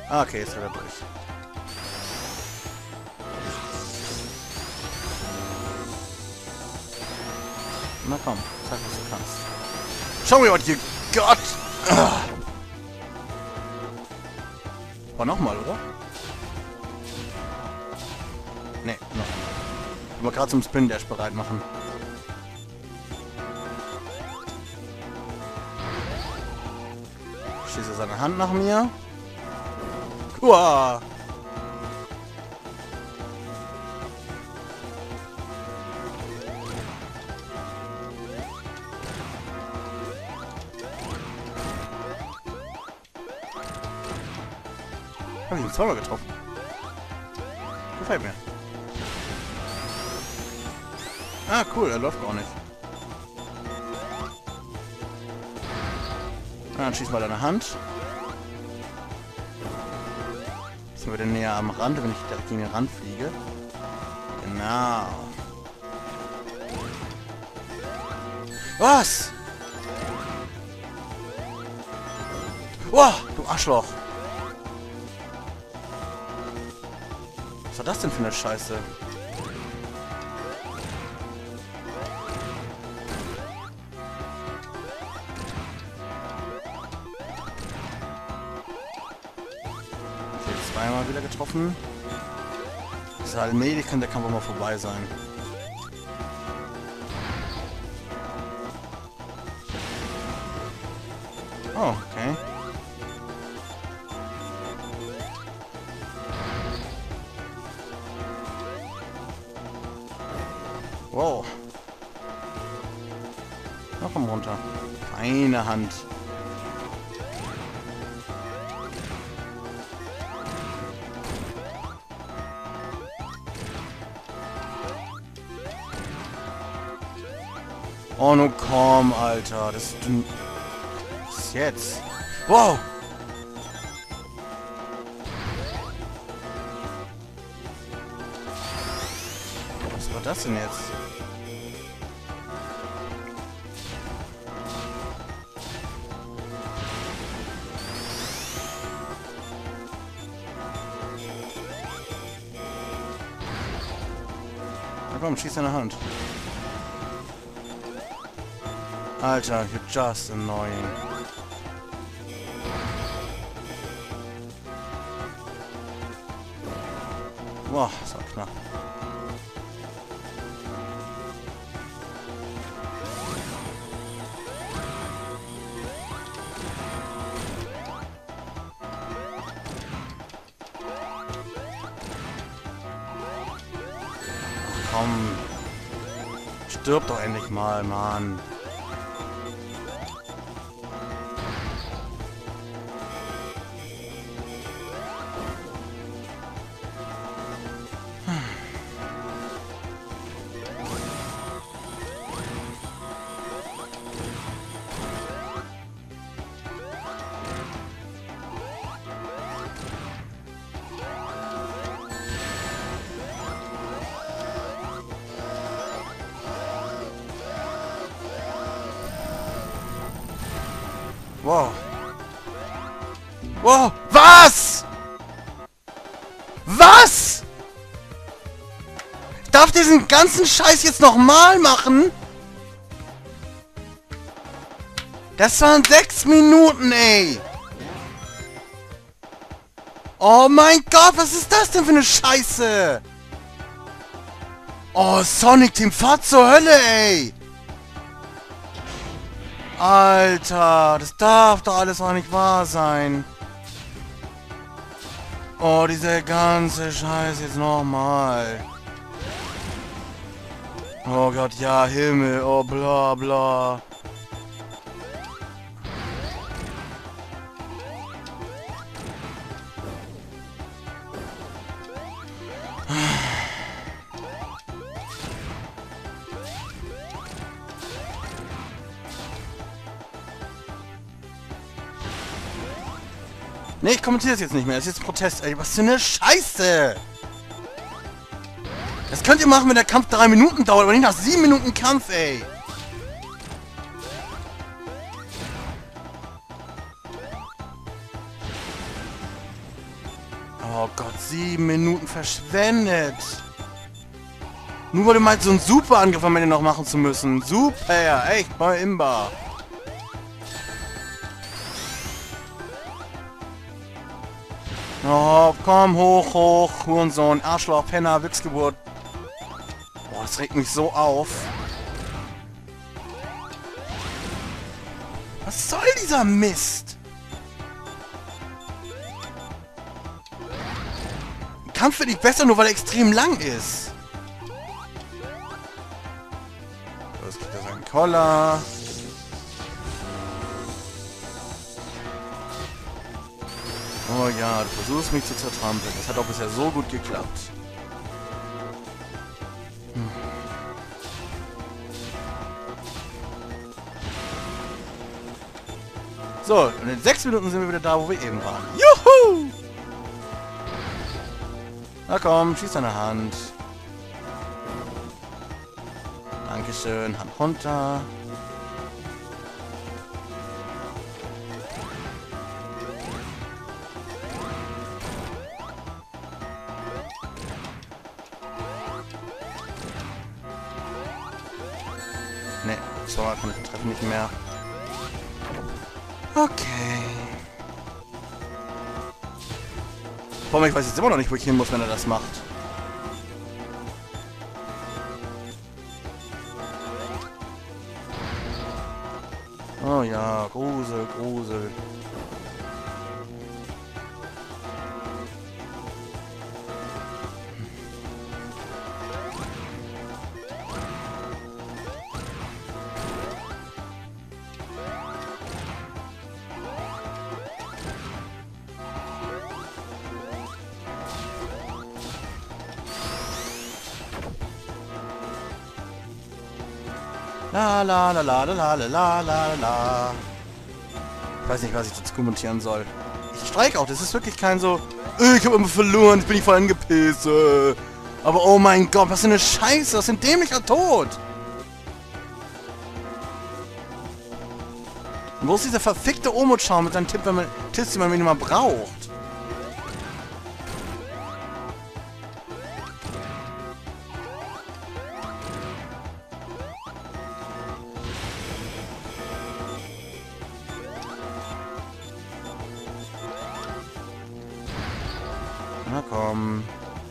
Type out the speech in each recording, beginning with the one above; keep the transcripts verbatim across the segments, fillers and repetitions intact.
Ah, okay, jetzt ist er durch. Na komm, sag, was du kannst. Schau mir, was ihr Gott! Ah. War nochmal, oder? Ne, noch. Ich will gerade zum Spin Dash bereit machen. Schieße seine Hand nach mir. Uah. Hab ich ihn zweimal getroffen. Gefällt mir. Ah, cool, er läuft gar nicht. Ah, dann schieß mal deine Hand. Jetzt sind wir dann näher am Rand, wenn ich direkt gegen den Rand fliege. Genau. Was? Wow, du Arschloch. Was war das denn für eine Scheiße? Okay, zweimal wieder getroffen. So, allmählich kann der Kampf auch mal vorbei sein. Oh, okay. Wow. Na, komm runter. Eine Hand. Oh, nun komm, Alter. Das ist... Was ist jetzt? Wow! Was war das denn jetzt? Na komm, schieß deine Hand. Alter, you're just annoying. Boah, das war knapp. Ach, komm. Stirb doch endlich mal, Mann. Wow. Wow. Was? Was? Ich darf diesen ganzen Scheiß jetzt nochmal machen? Das waren sechs Minuten, ey. Oh mein Gott, was ist das denn für eine Scheiße? Oh, Sonic Team, fahrt zur Hölle, ey. Alter, das darf doch alles auch nicht wahr sein. Oh, diese ganze Scheiße jetzt nochmal. Oh Gott, ja, Himmel, oh bla bla. Nee, ich kommentiere das jetzt nicht mehr. Das ist jetzt ein Protest. Ey, was für eine Scheiße! Das könnt ihr machen, wenn der Kampf drei Minuten dauert, aber nicht nach sieben Minuten Kampf, ey! Oh Gott, sieben Minuten verschwendet. Nur weil du meinst, so einen Super-Angriff am Ende noch machen zu müssen. Super, echt, mal imbar. Oh, komm, hoch, hoch, Hurensohn, Arschloch, Penner, Wichsgeburt. Boah, das regt mich so auf. Was soll dieser Mist? Ein Kampf wird nicht besser, nur weil er extrem lang ist. Jetzt kriegt er seinen Koller. Oh ja, du versuchst mich zu zertrampeln. Das hat auch bisher so gut geklappt. Hm. So, und in sechs Minuten sind wir wieder da, wo wir eben waren. Juhu! Na komm, schieß deine Hand. Dankeschön, Hand runter. Ne, Sora kann ich treffen nicht mehr. Okay. Boah, ich weiß jetzt immer noch nicht, wo ich hin muss, wenn er das macht. Oh ja, Grusel, Grusel. La la la la la la la la la. Ich weiß nicht, was ich dazu kommentieren soll. Ich streike auch, das ist wirklich kein so, äh, ich habe immer verloren, jetzt bin ich voll angepisst. Äh. Aber oh mein Gott, was für eine Scheiße, was ist ein dämlicher Tod. Und wo ist dieser verfickte Omo-Schaum mit seinem Tipp, wenn man Tipps, die man nicht mal braucht? Na komm.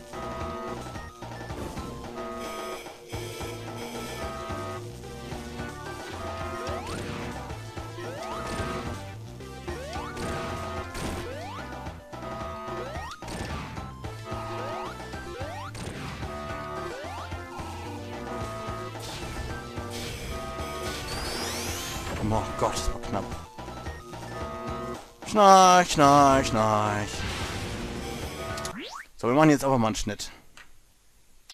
Oh Gott, das war knapp. Schnarch, schnarch, schnarch. So, wir machen jetzt aber mal einen Schnitt.